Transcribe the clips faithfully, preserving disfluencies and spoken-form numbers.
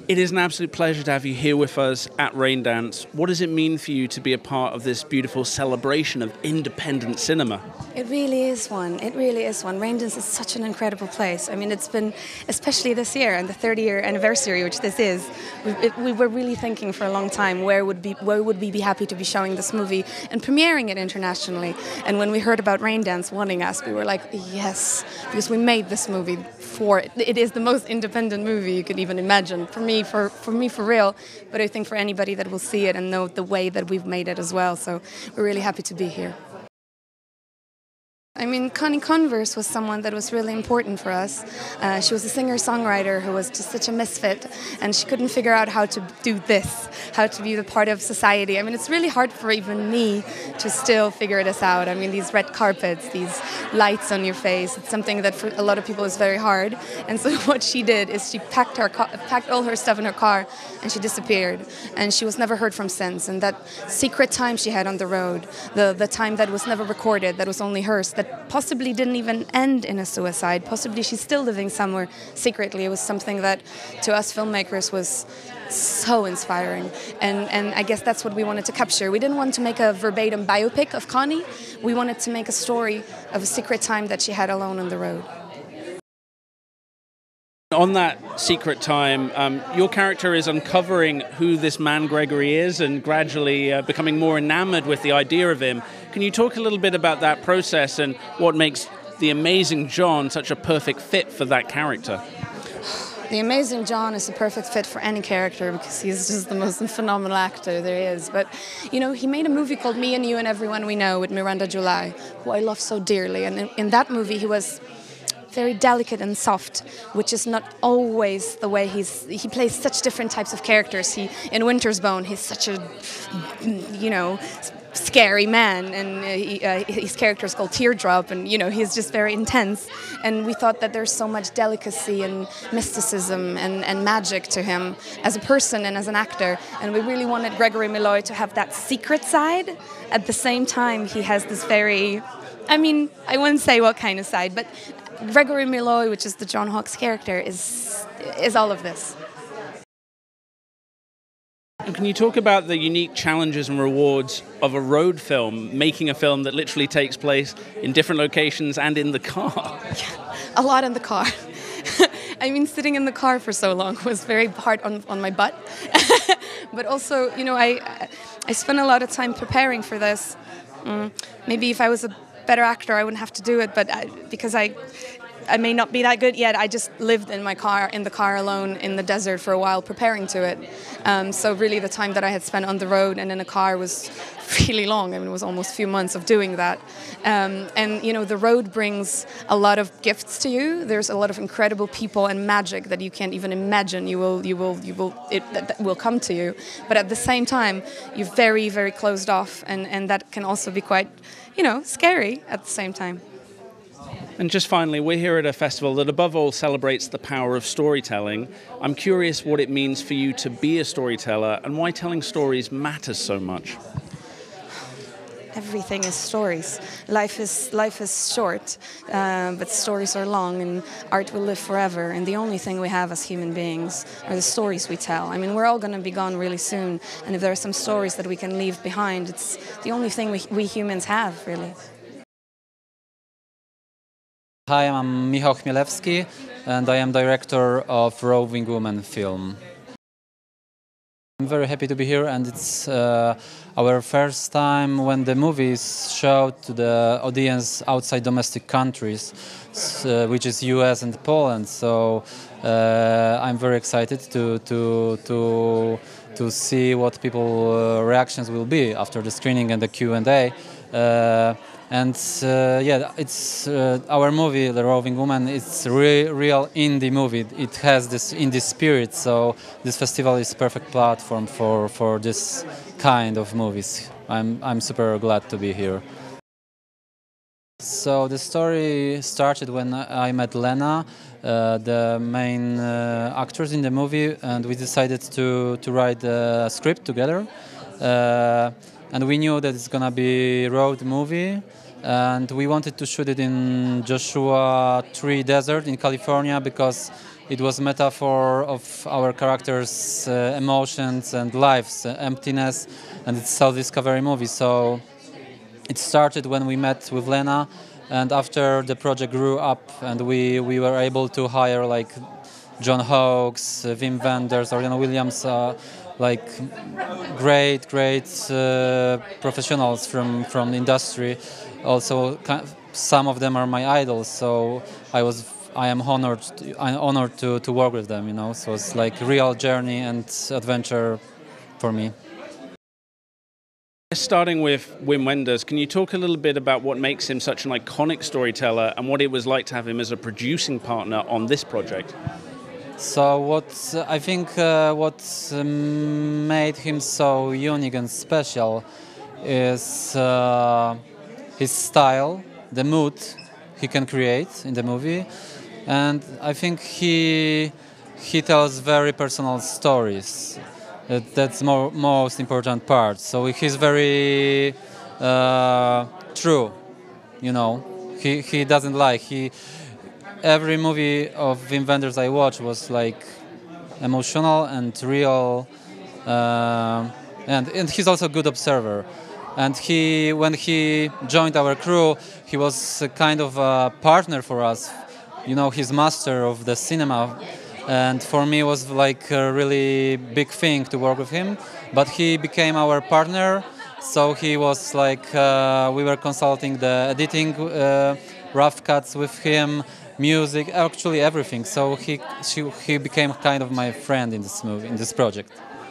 It is an absolute pleasure to have you here with us at Raindance. What does it mean for you to be a part of this beautiful celebration of independent cinema? It really is one. It really is one. Raindance is such an incredible place. I mean, it's been, especially this year and the thirty-year anniversary, which this is, we, it, we were really thinking for a long time where would be where would we be happy to be showing this movie and premiering it internationally. And when we heard about Raindance wanting us, we were like, yes, because we made this movie for it. It is the most independent movie you could even imagine. For me, for for me, for real. But I think for anybody that will see it and know the way that we've made it as well. So we're really happy to be here. I mean, Connie Converse was someone that was really important for us. Uh, she was a singer-songwriter who was just such a misfit, and she couldn't figure out how to do this, how to be the part of society. I mean, it's really hard for even me to still figure this out. I mean, these red carpets, these lights on your face, it's something that for a lot of people is very hard. And so what she did is she packed her packed all her stuff in her car, and she disappeared. And she was never heard from since. And that secret time she had on the road, the, the time that was never recorded, that was only hers, that possibly didn't even end in a suicide. Possibly she's still living somewhere secretly. It was something that to us filmmakers was so inspiring. And, and I guess that's what we wanted to capture. We didn't want to make a verbatim biopic of Connie. We wanted to make a story of a secret time that she had alone on the road. On that secret time, um, your character is uncovering who this man Gregory is and gradually uh, becoming more enamored with the idea of him. Can you talk a little bit about that process and what makes the amazing John such a perfect fit for that character? The amazing John is a perfect fit for any character because he's just the most phenomenal actor there is. But, you know, he made a movie called Me and You and Everyone We Know with Miranda July, who I love so dearly. And in, in that movie, he was very delicate and soft, which is not always the way he's. He plays such different types of characters. He in Winter's Bone, he's such a, you know, scary man, and he, uh, his character is called Teardrop, and you know he's just very intense. And we thought that there's so much delicacy and mysticism and, and magic to him as a person and as an actor. And we really wanted Gregory Milloy to have that secret side. At the same time, he has this very, I mean, I wouldn't say what kind of side, but Gregory Milloy, which is the John Hawkes character, is is all of this. And can you talk about the unique challenges and rewards of a road film, making a film that literally takes place in different locations and in the car? Yeah, a lot in the car. I mean, sitting in the car for so long was very hard on, on my butt. But also, you know, I I spent a lot of time preparing for this. Mm, maybe if I was a better actor, I wouldn't have to do it, but I, because I I may not be that good yet, I just lived in my car, in the car alone in the desert for a while preparing to it. Um, so really the time that I had spent on the road and in a car was really long. I mean, it was almost a few months of doing that. Um, and, you know, the road brings a lot of gifts to you. There's a lot of incredible people and magic that you can't even imagine you will, you will, you will, it that, that will come to you. But at the same time, you're very, very closed off, and, and that can also be quite, you know, scary at the same time. And just finally, we're here at a festival that above all celebrates the power of storytelling. I'm curious what it means for you to be a storyteller and why telling stories matters so much. Everything is stories. Life is life is short, uh, but stories are long, and art will live forever. And the only thing we have as human beings are the stories we tell. I mean, we're all going to be gone really soon, and if there are some stories that we can leave behind, it's the only thing we, we humans have, really. Hi, I'm Michal Chmielewski, and I am director of Roving Woman film. I'm very happy to be here, and it's uh, our first time when the movie is showed to the audience outside domestic countries, uh, which is U S and Poland. So uh, I'm very excited to to to to see what people's uh, reactions will be after the screening and the Q and A. Uh, And uh, yeah, it's uh, our movie, The Roving Woman. It's re real indie movie. It has this indie spirit, so this festival is a perfect platform for for this kind of movies. I'm I'm super glad to be here. So the story started when I met Lena, uh, the main uh, actors in the movie, and we decided to to write a script together. Uh, and we knew that it's gonna be a road movie. And we wanted to shoot it in Joshua Tree Desert in California because it was metaphor of our characters' uh, emotions and lives, uh, emptiness, and it's a self-discovery movie. So it started when we met with Lena, and after the project grew up and we, we were able to hire like John Hawkes, uh, Wim Wenders, Oriana Williams, uh, like great, great uh, professionals from, from the industry. Also, some of them are my idols, so I was I am honored I'm honored to, to work with them, you know. So it's like a real journey and adventure for me. Starting with Wim Wenders, can you talk a little bit about what makes him such an iconic storyteller and what it was like to have him as a producing partner on this project? So what uh, I think uh, what um, made him so unique and special is uh, his style, the mood he can create in the movie, and I think he he tells very personal stories. Uh, that's more most important part. So he's very uh, true, you know. He he doesn't lie. He every movie of Wim Wenders I watched was like emotional and real, uh, and and he's also a good observer. And he, when he joined our crew, he was a kind of a partner for us. You know, he's master of the cinema, and for me it was like a really big thing to work with him. But he became our partner, so he was like uh, we were consulting the editing, uh, rough cuts with him, music, actually everything. So he she, he became kind of my friend in this movie, in this project.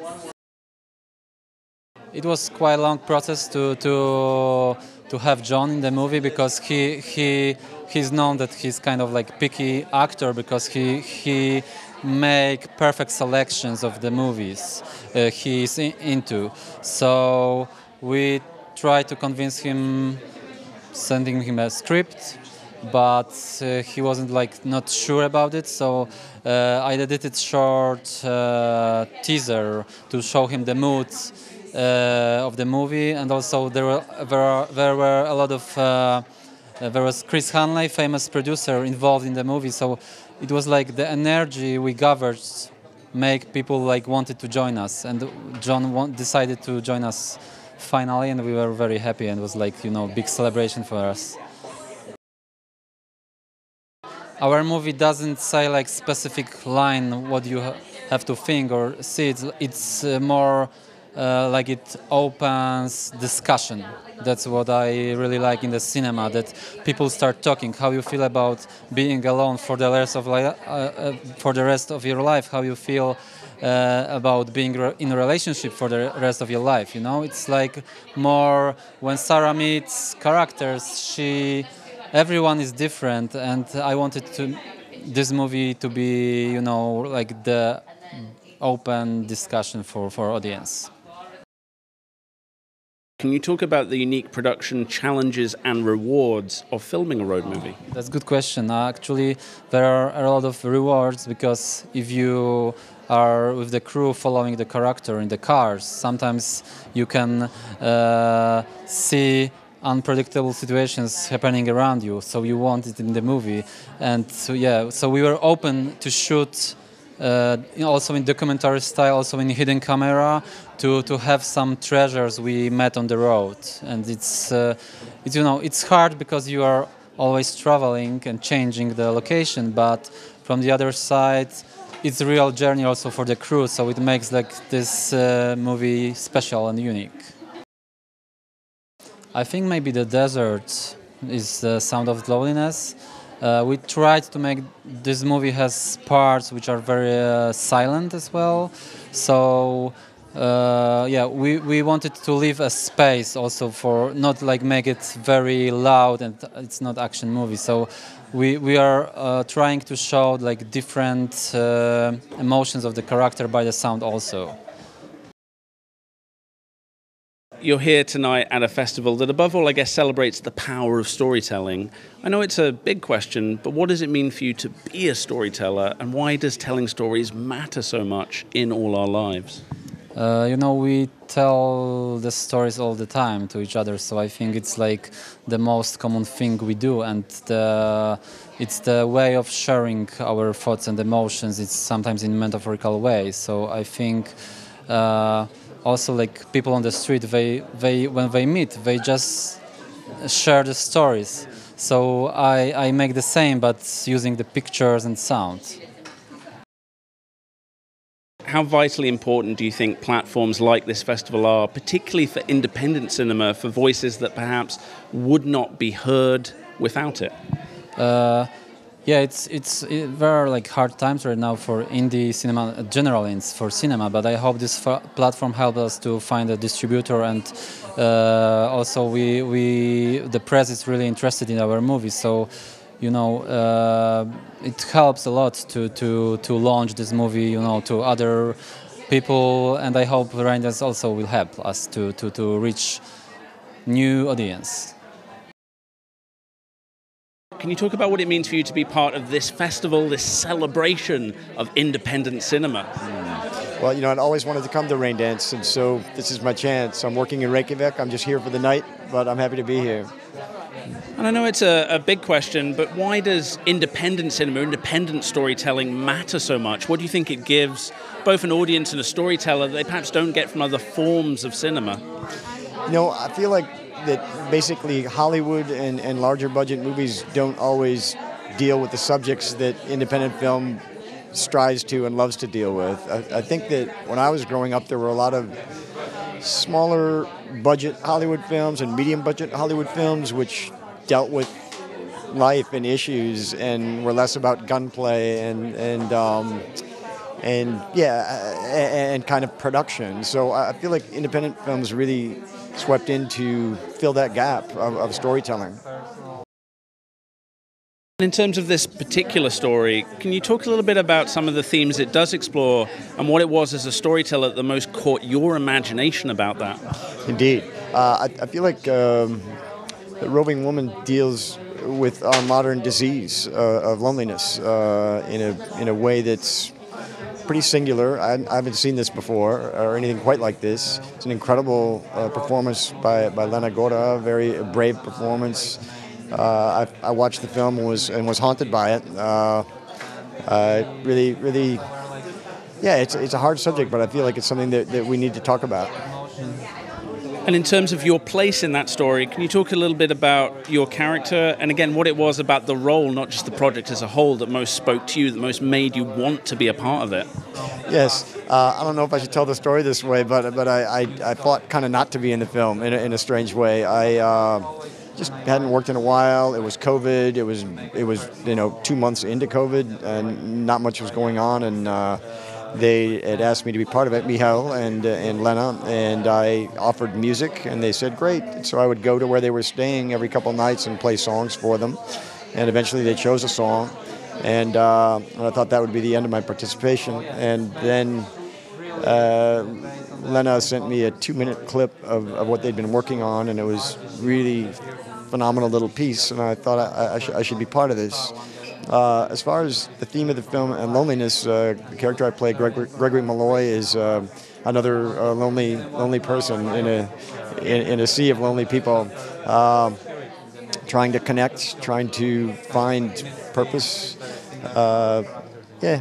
It was quite a long process to to to have John in the movie, because he he he's known that he's kind of like picky actor, because he he make perfect selections of the movies uh, he's in, into. So we tried to convince him, sending him a script, but uh, he wasn't like not sure about it. So uh, I edited short uh, teaser to show him the moods uh, of the movie, and also there were there, are, there were a lot of uh, there was Chris Hanley, famous producer, involved in the movie. So it was like the energy we gathered make people like wanted to join us, and John want, decided to join us finally, and we were very happy, and it was like, you know, big celebration for us. Our movie doesn't say like specific line what you ha have to think or see. It's, it's uh, more uh, like it opens discussion. That's what I really like in the cinema, that people start talking. How you feel about being alone for the rest of li uh, uh, for the rest of your life? How you feel uh, about being re in a relationship for the rest of your life? You know, it's like more when Sarah meets characters. She Everyone is different, and I wanted to this movie to be, you know, like the open discussion for for audience. Can you talk about the unique production challenges and rewards of filming a road movie? That's a good question. Uh, actually, there are a lot of rewards, because if you are with the crew following the character in the cars, sometimes you can uh, see unpredictable situations happening around you, so you want it in the movie. And so yeah, so we were open to shoot uh, also in documentary style, also in hidden camera, to to have some treasures we met on the road. And it's uh, it's you know it's hard because you are always traveling and changing the location, but from the other side it's a real journey also for the crew, so it makes like this uh, movie special and unique. I think maybe the desert is the sound of loneliness. Uh, we tried to make this movie has parts which are very uh, silent as well. So uh, yeah, we, we wanted to leave a space also for not like make it very loud, and it's not action movie. So we we are uh, trying to show like different uh, emotions of the character by the sound also. You're here tonight at a festival that above all, I guess, celebrates the power of storytelling. I know it's a big question, but what does it mean for you to be a storyteller, and why does telling stories matter so much in all our lives? Uh, you know, we tell the stories all the time to each other, so I think it's like the most common thing we do, and the, it's the way of sharing our thoughts and emotions. It's sometimes in a metaphorical way. So I think uh, also like people on the street, they, they when they meet, they just share the stories. So I, I make the same, but using the pictures and sound. How vitally important do you think platforms like this festival are, particularly for independent cinema, for voices that perhaps would not be heard without it? Uh, yeah, it's it's it, there are like hard times right now for indie cinema, uh, generally for cinema. But I hope this fa- platform helps us to find a distributor, and uh, also we we the press is really interested in our movies. So, you know, uh, it helps a lot to, to, to launch this movie, you know, to other people, and I hope Raindance also will help us to, to, to reach new audience. Can you talk about what it means for you to be part of this festival, this celebration of independent cinema? Mm. Well, you know, I'd always wanted to come to Raindance, and so this is my chance. I'm working in Reykjavik. I'm just here for the night, but I'm happy to be here. And I know it's a, a big question, but why does independent cinema, independent storytelling matter so much? What do you think it gives both an audience and a storyteller that they perhaps don't get from other forms of cinema? You know, I feel like that basically Hollywood and, and larger budget movies don't always deal with the subjects that independent film strives to and loves to deal with. I, I think that when I was growing up, there were a lot of smaller budget Hollywood films and medium budget Hollywood films which dealt with life and issues and were less about gunplay and and um, and yeah and, and kind of production. So I feel like independent films really swept in to fill that gap of, of storytelling. In terms of this particular story, can you talk a little bit about some of the themes it does explore and what it was as a storyteller that most caught your imagination about that? Indeed. Uh, I, I feel like um, Roving Woman deals with our modern disease uh, of loneliness uh, in a in a way that's pretty singular. I, I haven't seen this before or anything quite like this. It's an incredible uh, performance by, by Lena Gora, a very brave performance. Uh, I, I watched the film and was and was haunted by it. Uh, uh, really, really, yeah, it's it's a hard subject, but I feel like it's something that, that we need to talk about. And in terms of your place in that story, can you talk a little bit about your character and again what it was about the role, not just the project as a whole, that most spoke to you, that most made you want to be a part of it? Yes, uh, I don't know if I should tell the story this way, but but I I, I fought kind of not to be in the film in a, in a strange way. I. Uh, Just hadn't worked in a while. It was COVID. It was it was you know two months into COVID, and not much was going on. And uh, they had asked me to be part of it, Michal and uh, and Lena, and I offered music, and they said great. So I would go to where they were staying every couple nights and play songs for them, and eventually they chose a song, and, uh, and I thought that would be the end of my participation. And then uh, Lena sent me a two-minute clip of, of what they'd been working on, and it was really phenomenal little piece, and I thought I, I, sh- I should be part of this. Uh, as far as the theme of the film and loneliness, uh, the character I play, Gregory, Gregory Malloy, is uh, another uh, lonely lonely person in a in, in a sea of lonely people, uh, trying to connect, trying to find purpose. Uh, yeah.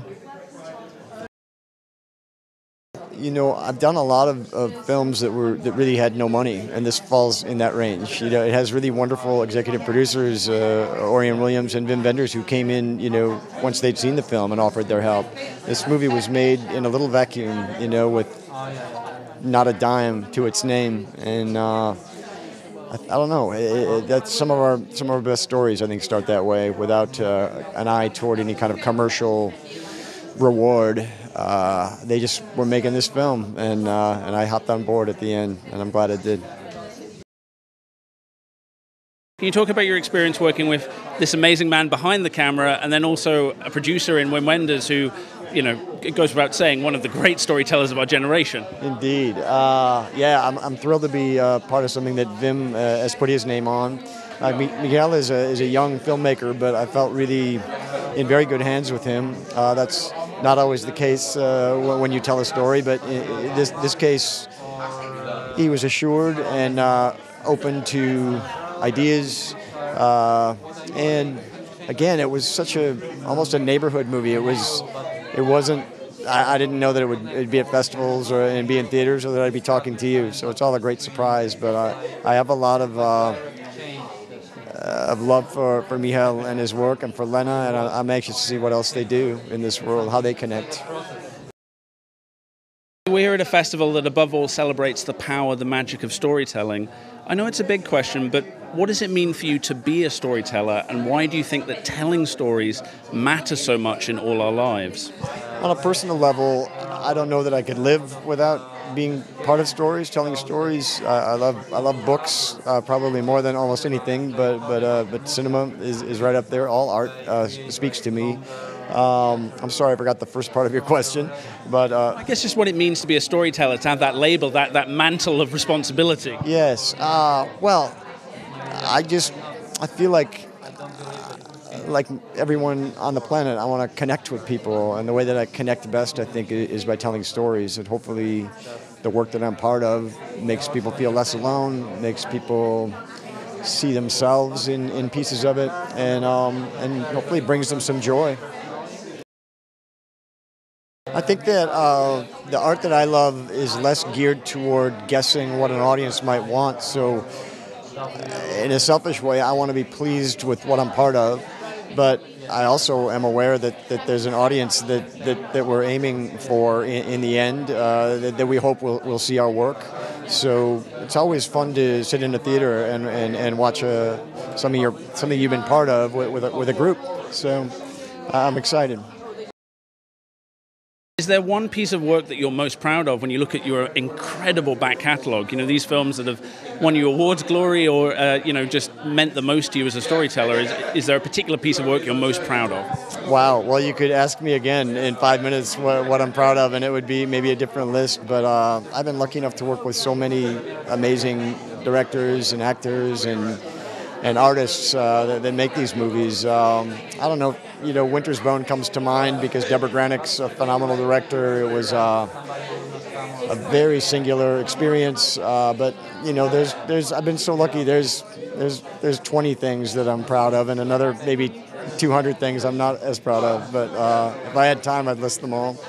You know, I've done a lot of, of films that were that really had no money, and this falls in that range. You know, it has really wonderful executive producers, uh, Orion Williams and Wim Wenders, who came in, you know, once they'd seen the film and offered their help. This movie was made in a little vacuum, you know, with not a dime to its name, and uh, I, I don't know. It, it, that's some of our some of our best stories, I think, start that way, without uh, an eye toward any kind of commercial reward. Uh, they just were making this film, and uh, and I hopped on board at the end, and I'm glad I did. Can you talk about your experience working with this amazing man behind the camera, and then also a producer in Wim Wenders, who, you know, it goes without saying, one of the great storytellers of our generation? Indeed. Uh, yeah, I'm, I'm thrilled to be uh, part of something that Wim uh, has put his name on. Uh, Miguel is a, is a young filmmaker, but I felt really in very good hands with him. Uh, that's not always the case uh, when you tell a story, but in this, this case, he was assured and uh, open to ideas. Uh, and again, it was such a almost a neighborhood movie. It was, it wasn't. I, I didn't know that it would it'd be at festivals or and be in theaters, or that I'd be talking to you. So it's all a great surprise. But I, I have a lot of uh, of love for, for Michal and his work, and for Lena, and I, I'm anxious to see what else they do in this world, how they connect. We're here at a festival that above all celebrates the power, the magic of storytelling. I know it's a big question, but what does it mean for you to be a storyteller, and why do you think that telling stories matter so much in all our lives? On a personal level, I don't know that I could live without being part of stories, telling stories. I, I love I love books uh, probably more than almost anything, but but uh, but cinema is, is right up there. All art uh, speaks to me. Um, I'm sorry I forgot the first part of your question, but uh, I guess just what it means to be a storyteller, to have that label, that, that mantle of responsibility. Yes. Uh, well, I just I feel like like everyone on the planet, I want to connect with people, and the way that I connect best, I think, is by telling stories. And hopefully, the work that I'm part of makes people feel less alone, makes people see themselves in, in pieces of it, and um, and hopefully brings them some joy. I think that uh, the art that I love is less geared toward guessing what an audience might want. So, in a selfish way, I want to be pleased with what I'm part of, but I also am aware that, that there's an audience that, that, that we're aiming for in, in the end, uh, that, that we hope will will see our work. So it's always fun to sit in a theater and, and, and watch a, some of your something you've been part of with, with, a, with a group. So I'm excited. Is there one piece of work that you're most proud of when you look at your incredible back catalogue? You know, these films that have won you awards glory, or uh, you know, just meant the most to you as a storyteller. Is, is there a particular piece of work you're most proud of? Wow. Well, you could ask me again in five minutes what, what I'm proud of, and it would be maybe a different list. But uh, I've been lucky enough to work with so many amazing directors and actors and and artists uh, that, that make these movies. Um, I don't know, you know, Winter's Bone comes to mind because Deborah Granick's a phenomenal director. It was uh, a very singular experience, uh, but you know, there's, there's, I've been so lucky. There's, there's, there's twenty things that I'm proud of, and another maybe two hundred things I'm not as proud of. But uh, if I had time, I'd list them all.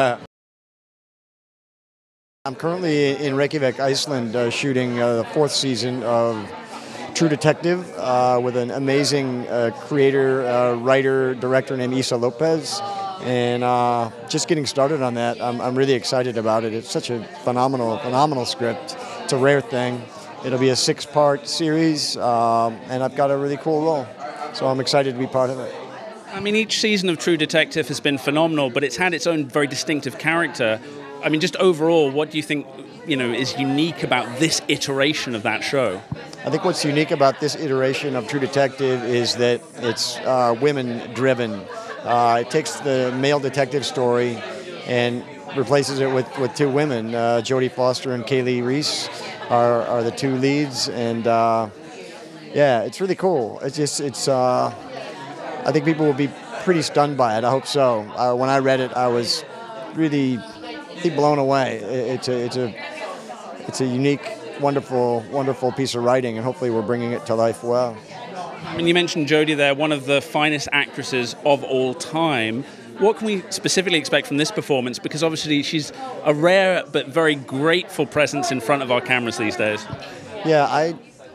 I'm currently in Reykjavik, Iceland, uh, shooting uh, the fourth season of True Detective uh, with an amazing uh, creator, uh, writer, director named Isa Lopez, and uh, just getting started on that. I'm, I'm really excited about it. It's such a phenomenal, phenomenal script. It's a rare thing. It'll be a six-part series, um, and I've got a really cool role, so I'm excited to be part of it. I mean, each season of True Detective has been phenomenal, but it's had its own very distinctive character. I mean, just overall, what do you think, you know, is unique about this iteration of that show? I think what's unique about this iteration of True Detective is that it's uh, women-driven. Uh, it takes the male detective story and replaces it with, with two women. Uh, Jodie Foster and Kaylee Reese are, are the two leads, and uh, yeah, it's really cool. It's just, it's. Uh, I think people will be pretty stunned by it. I hope so. Uh, when I read it, I was really, really blown away. It's a, it's a, it's a unique, wonderful, wonderful piece of writing, and hopefully we're bringing it to life well. I mean, you mentioned Jodie there, one of the finest actresses of all time. What can we specifically expect from this performance? Because obviously she's a rare but very grateful presence in front of our cameras these days. Yeah, I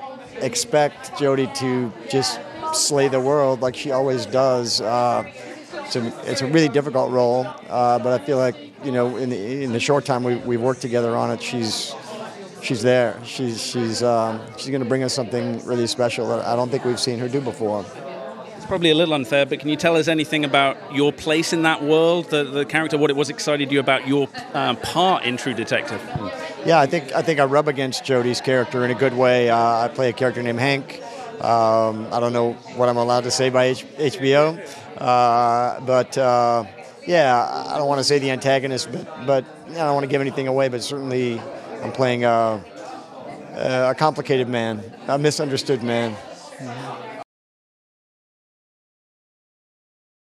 expect Jodie to just slay the world like she always does. Uh, it's, a, it's a really difficult role, uh, but I feel like, you know, in the in the short time we, we've worked together on it, she's she's there. She's she's um, she's going to bring us something really special that I don't think we've seen her do before. It's probably a little unfair, but can you tell us anything about your place in that world, the, the character, what it was excited you about your uh, part in True Detective? Yeah, I think I think I rub against Jodie's character in a good way. Uh, I play a character named Hank. Um, I don't know what I'm allowed to say by H- HBO, uh, but uh, yeah, I don't want to say the antagonist, but but I don't want to give anything away. But certainly, I'm playing a, a complicated man, a misunderstood man. Mm-hmm.